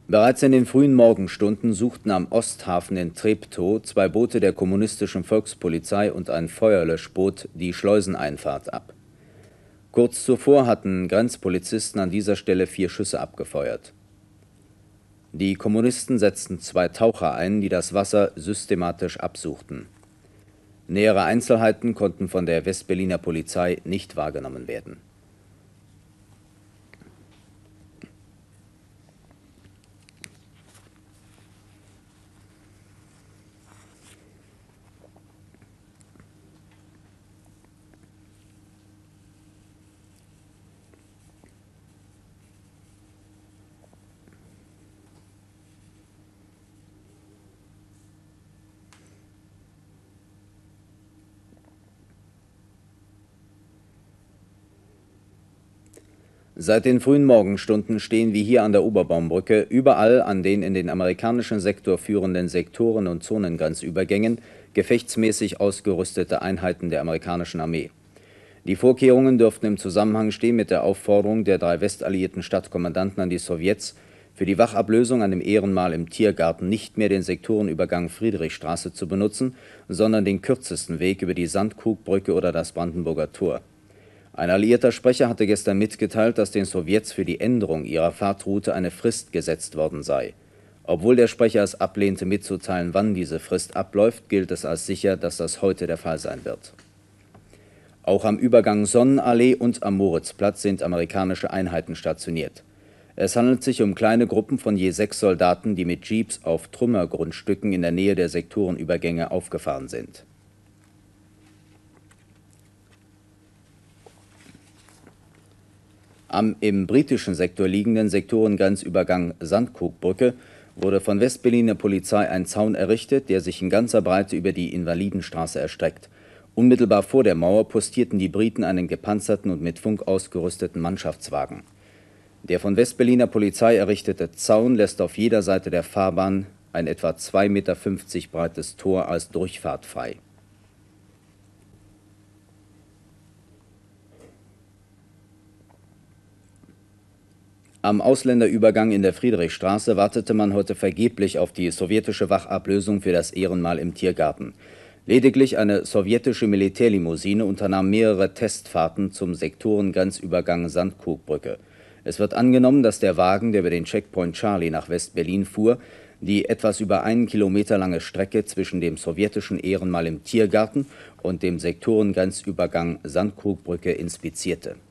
Bereits in den frühen Morgenstunden suchten am Osthafen in Treptow zwei Boote der kommunistischen Volkspolizei und ein Feuerlöschboot die Schleuseneinfahrt ab. Kurz zuvor hatten Grenzpolizisten an dieser Stelle 4 Schüsse abgefeuert. Die Kommunisten setzten 2 Taucher ein, die das Wasser systematisch absuchten. Nähere Einzelheiten konnten von der Westberliner Polizei nicht wahrgenommen werden. Seit den frühen Morgenstunden stehen wie hier an der Oberbaumbrücke überall an den in den amerikanischen Sektor führenden Sektoren und Zonengrenzübergängen gefechtsmäßig ausgerüstete Einheiten der amerikanischen Armee. Die Vorkehrungen dürften im Zusammenhang stehen mit der Aufforderung der 3 westalliierten Stadtkommandanten an die Sowjets, für die Wachablösung an dem Ehrenmal im Tiergarten nicht mehr den Sektorenübergang Friedrichstraße zu benutzen, sondern den kürzesten Weg über die Sandkrugbrücke oder das Brandenburger Tor. Ein alliierter Sprecher hatte gestern mitgeteilt, dass den Sowjets für die Änderung ihrer Fahrtroute eine Frist gesetzt worden sei. Obwohl der Sprecher es ablehnte mitzuteilen, wann diese Frist abläuft, gilt es als sicher, dass das heute der Fall sein wird. Auch am Übergang Sonnenallee und am Moritzplatz sind amerikanische Einheiten stationiert. Es handelt sich um kleine Gruppen von je 6 Soldaten, die mit Jeeps auf Trümmergrundstücken in der Nähe der Sektorenübergänge aufgefahren sind. Am im britischen Sektor liegenden Sektorengrenzübergang Sandkrugbrücke wurde von Westberliner Polizei ein Zaun errichtet, der sich in ganzer Breite über die Invalidenstraße erstreckt. Unmittelbar vor der Mauer postierten die Briten einen gepanzerten und mit Funk ausgerüsteten Mannschaftswagen. Der von Westberliner Polizei errichtete Zaun lässt auf jeder Seite der Fahrbahn ein etwa 2,50 Meter breites Tor als Durchfahrt frei. Am Ausländerübergang in der Friedrichstraße wartete man heute vergeblich auf die sowjetische Wachablösung für das Ehrenmal im Tiergarten. Lediglich eine sowjetische Militärlimousine unternahm mehrere Testfahrten zum Sektorengrenzübergang Sandkrugbrücke. Es wird angenommen, dass der Wagen, der über den Checkpoint Charlie nach West-Berlin fuhr, die etwas über 1 Kilometer lange Strecke zwischen dem sowjetischen Ehrenmal im Tiergarten und dem Sektorengrenzübergang Sandkrugbrücke inspizierte.